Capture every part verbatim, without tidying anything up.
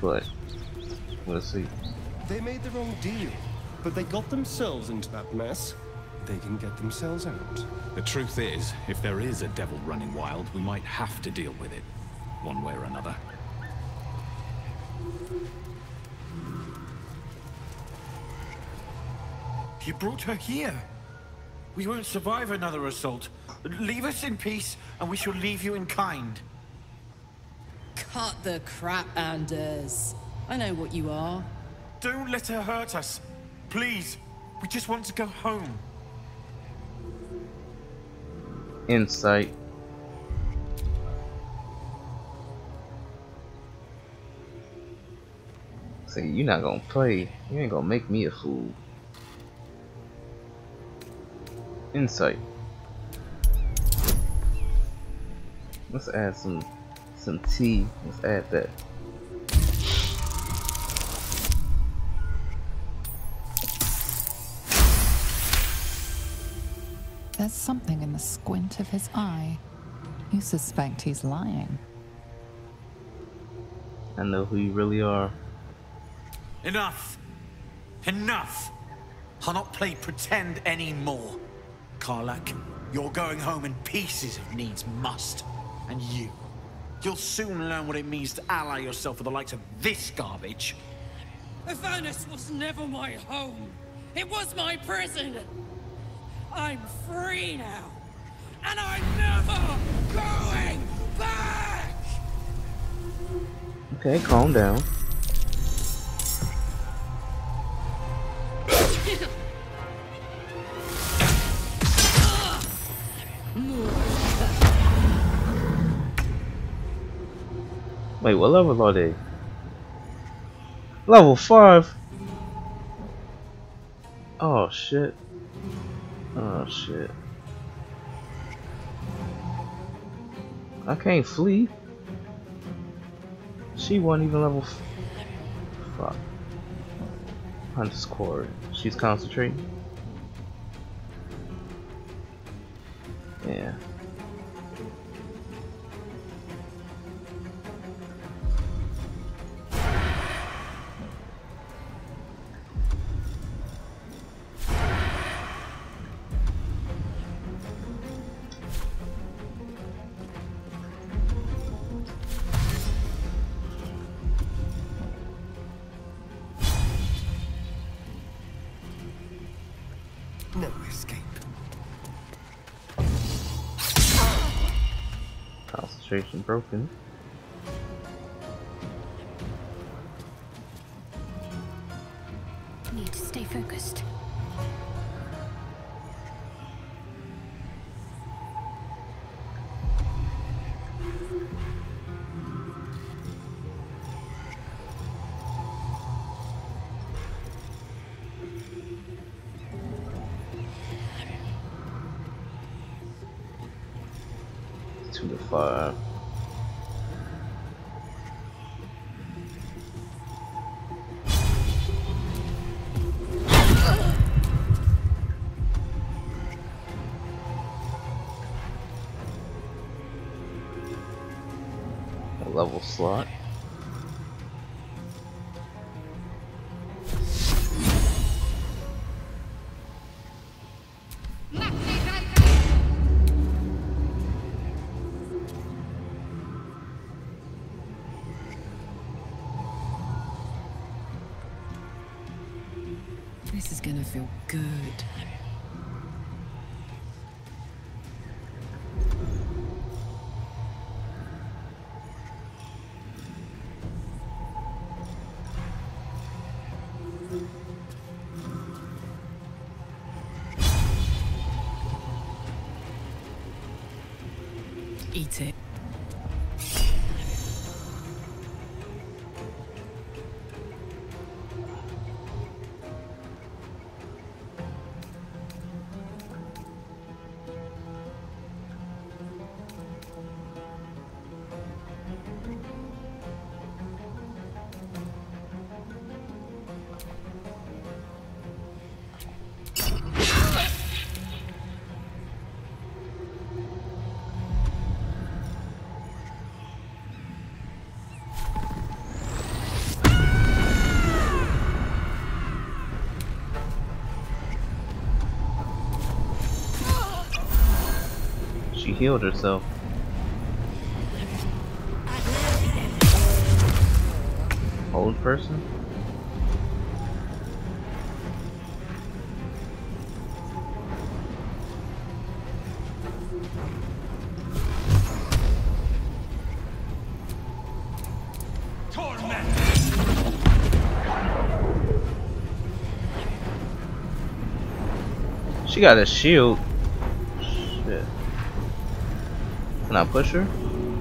but we'll see. They made the wrong deal, but they got themselves into that mess. They can get themselves out. The truth is, if there is a devil running wild, we might have to deal with it, one way or another. You brought her here. We won't survive another assault. Leave us in peace, and we shall leave you in kind. Cut the crap, Anders. I know what you are. Don't let her hurt us. Please. We just want to go home. Insight. Say, you're not gonna play. You ain't gonna make me a fool. Insight. Let's add some some tea. Let's add that. There's something in the squint of his eye. You suspect he's lying. I know who you really are. Enough. Enough. I'll not play pretend anymore. Karlak, you're going home in pieces if needs must. And you, you'll soon learn what it means to ally yourself with the likes of this garbage. Avernus was never my home. It was my prison. I'm free now. And I'm never going back! Okay, calm down. Wait, what level are they? Level five? Oh shit. Oh shit. I can't flee. She wasn't even level f fuck. Hunter's Quarry. She's concentrating. Yeah. No escape. Concentration broken. Need to stay focused. Two to five. A level slot. This is gonna feel good. Eat it. She healed herself. Old person? She got a shield. Shit. Can I push her?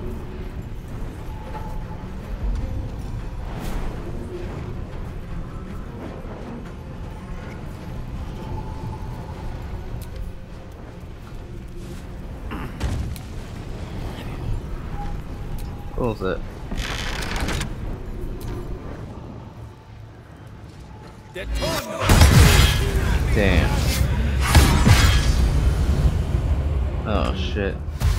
What was that? Damn. Oh shit.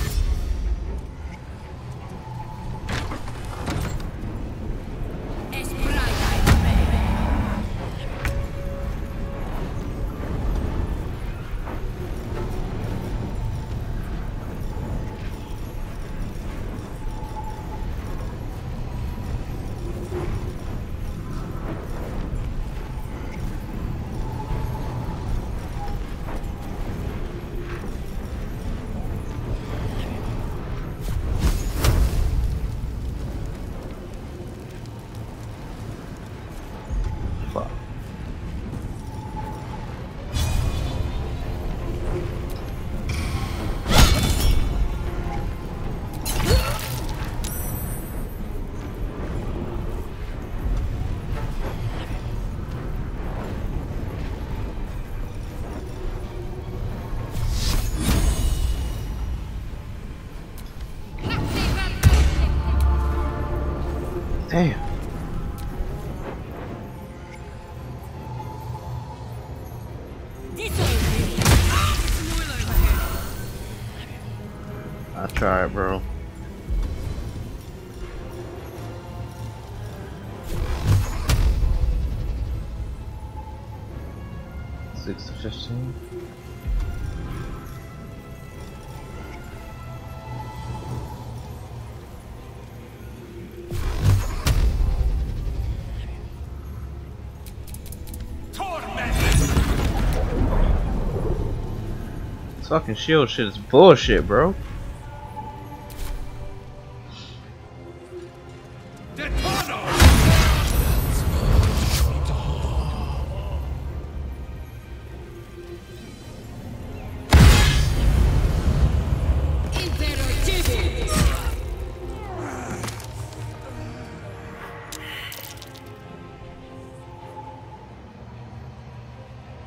Fuck. Damn. I tried, bro. Six to fifteen. This fucking shield shit is bullshit, bro.